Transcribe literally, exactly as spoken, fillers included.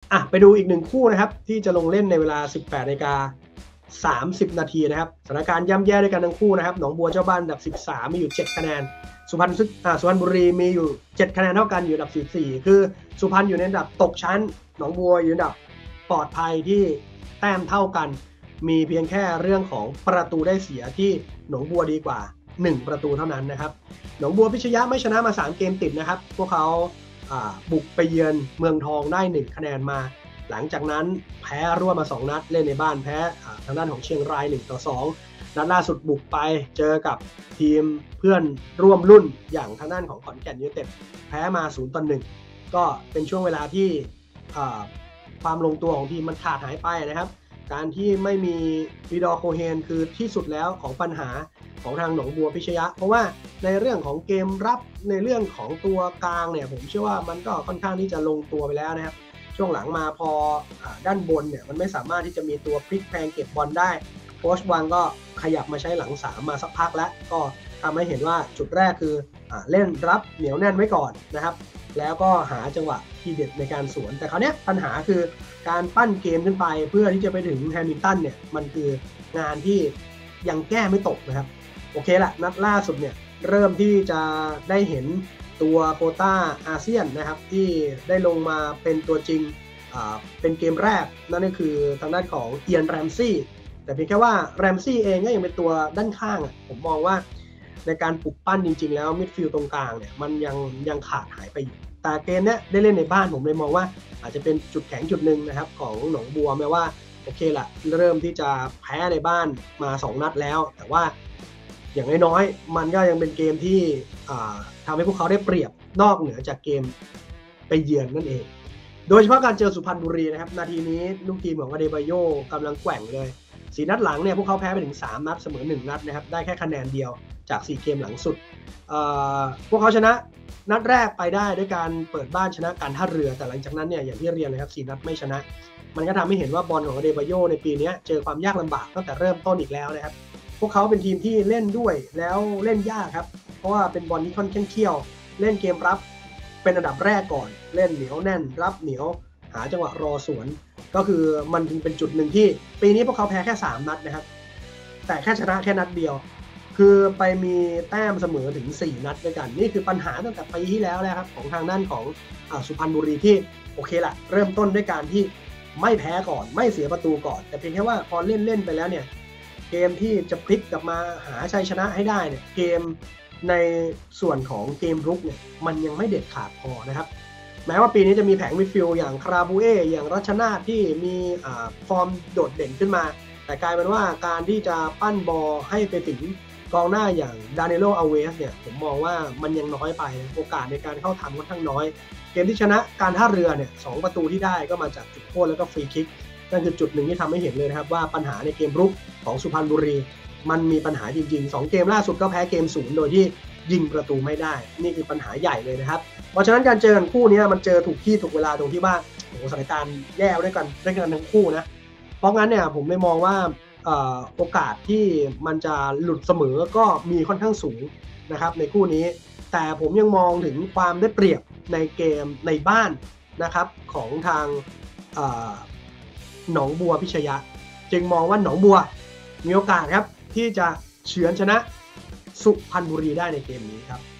อ่ะไปดูอีกหนึ่งคู่นะครับที่จะลงเล่นในเวลา สิบแปดนาฬิกาสามสิบนาทีนะครับสถานการณ์ย่ำแย่ด้วยกันทั้งคู่นะครับหนองบัวเจ้าบ้านอันดับสิบสามมีอยู่เจ็ดคะแนนสุพรรณอ่าสุพรรณบุรีมีอยู่เจ็ดคะแนนเท่ากันอยู่อันดับสิบสี่คือสุพรรณอยู่ในอันดับตกชั้นหนองบัวอยู่อันดับปลอดภัยที่แต้มเท่ากันมีเพียงแค่เรื่องของประตูได้เสียที่หนองบัวดีกว่าหนึ่งประตูเท่านั้นนะครับหนองบัวพิชยะไม่ชนะมาสามเกมติดนะครับพวกเขาบุกไปเยือนเมืองทองได้หนึ่งคะแนนมาหลังจากนั้นแพ้รวดมาสองนัดเล่นในบ้านแพ้ทางด้านของเชียงรายหนึ่งต่อสองนัดล่าสุดบุกไปเจอกับทีมเพื่อนร่วมรุ่นอย่างทางด้านของขอนแก่นยูไนเต็ดแพ้มาศูนย์ต่อหนึ่งก็เป็นช่วงเวลาที่ความลงตัวของทีมมันขาดหายไปนะครับการที่ไม่มีวีดอร์โคเฮนคือที่สุดแล้วของปัญหาของทางหนองบัวพิชยะเพราะว่าในเรื่องของเกมรับในเรื่องของตัวกลางเนี่ยผมเชื่อว่ามันก็ค่อนข้างที่จะลงตัวไปแล้วนะครับช่วงหลังมาพอด้านบนเนี่ยมันไม่สามารถที่จะมีตัวพลิกแพงเก็บบอลได้โค้ชวังก็ขยับมาใช้หลังสามมาสักพักแล้วก็ทำให้เห็นว่าจุดแรกคือเล่นรับเหนียวแน่นไว้ก่อนนะครับแล้วก็หาจังหวะที่เด็ดในการสวนแต่คราวนี้ปัญหาคือการปั้นเกมขึ้นไปเพื่อที่จะไปถึงแฮมิลตันเนี่ยมันคืองานที่ยังแก้ไม่ตกนะครับโอเคละนัดล่าสุดเนี่ยเริ่มที่จะได้เห็นตัวโควต้าอาเซียนนะครับที่ได้ลงมาเป็นตัวจริงเป็นเกมแรกนั่นก็คือทางด้านของเอียนแรมซี่แต่เพียงแค่ว่าแรมซี่เองก็ยังเป็นตัวด้านข้างผมมองว่าในการปลุกปั้นจริงๆแล้วมิดฟิลด์ตรงกลางเนี่ยมันยังยังขาดหายไปอยู่แต่เกมเนี้ยได้เล่นในบ้านผมเลยมองว่าอาจจะเป็นจุดแข็งจุดหนึ่งนะครับของหนองบัวแม้ว่าโอเคละเริ่มที่จะแพ้ในบ้านมาสองนัดแล้วแต่ว่าอย่างน้อยๆมันก็ยังเป็นเกมที่ทำให้พวกเขาได้เปรียบนอกเหนือจากเกมไปเยือนนั่นเองโดยเฉพาะการเจอสุพรรณบุรีนะครับนาทีนี้ลูกทีมของอเดบาโยกำลังแกว่งเลยสี่นัดหลังเนี่ยพวกเขาแพ้ไปถึงสามนัดเสมอหนึ่งนัดนะครับได้แค่คะแนนเดียวจากสี่เกมหลังสุดพวกเขาชนะนัดแรกไปได้ด้วยการเปิดบ้านชนะการท่าเรือแต่หลังจากนั้นเนี่ยอย่างที่เรียนเลยครับสี่นัดไม่ชนะมันก็ทำให้เห็นว่าบอลของอเดบาโยในปีนี้เจอความยากลำบากตั้งแต่เริ่มต้นอีกแล้วนะครับพวกเขาเป็นทีมที่เล่นด้วยแล้วเล่นยากครับเพราะว่าเป็นบอลที่ค่อนข้างเขี้ยวเล่นเกมรับเป็นอันดับแรกก่อนเล่นเหนียวแน่นรับเหนียวหาจังหวะรอสวนก็คือมันจึงเป็นจุดหนึ่งที่ปีนี้พวกเขาแพ้แค่สามนัดนะครับแต่แค่ชนะแค่นัดเดียวคือไปมีแต้มเสมอถึงสี่นัดด้วยกันนี่คือปัญหาตั้งแต่ปีที่แล้วแล้วครับของทางด้านของสุพรรณบุรีที่โอเคละเริ่มต้นด้วยการที่ไม่แพ้ก่อนไม่เสียประตูก่อนแต่เพียงแค่ว่าพอเล่นเล่นไปแล้วเนี่ยเกมที่จะพลิกกลับมาหาชัยชนะให้ได้เนี่ยเกมในส่วนของเกมรุกเนี่ยมันยังไม่เด็ดขาดพอนะครับแม้ว่าปีนี้จะมีแผงมิดฟิลด์อย่างคาราบูเออย่างรัชนาธิ์ที่มีฟอร์มโดดเด่นขึ้นมาแต่กลายเป็นว่าการที่จะปั้นบอลให้ไปถึงกองหน้าอย่างดานิโลอัลเวสเนี่ยผมมองว่ามันยังน้อยไปโอกาสในการเข้าทำค่อนข้างน้อยเกมที่ชนะการท่าเรือเนี่ยสองประตูที่ได้ก็มาจากจุดโทษแล้วก็ฟรีคิกนั่นคือจุดหนึ่งที่ทำให้เห็นเลยนะครับว่าปัญหาในเกมรุกของสุพรรณบุรีมันมีปัญหาจริงๆสองเกมล่าสุดก็แพ้เกมศูนย์โดยที่ยิงประตูไม่ได้นี่คือปัญหาใหญ่เลยนะครับเพราะฉะนั้นการเจอกันคู่นี้มันเจอถูกที่ถูกเวลาตรงที่ว่าโอ้โหสถานการณ์แย่ด้วยกันด้วยกันทั้งคู่นะเพราะงั้นเนี่ยผมเลยมองว่าโอกาสที่มันจะหลุดเสมอก็มีค่อนข้างสูงนะครับในคู่นี้แต่ผมยังมองถึงความได้เปรียบในเกมในบ้านนะครับของทางหนองบัวพิชยะจึงมองว่าหนองบัวมีโอกาสครับที่จะเฉือนชนะสุพรรณบุรีได้ในเกมนี้ครับ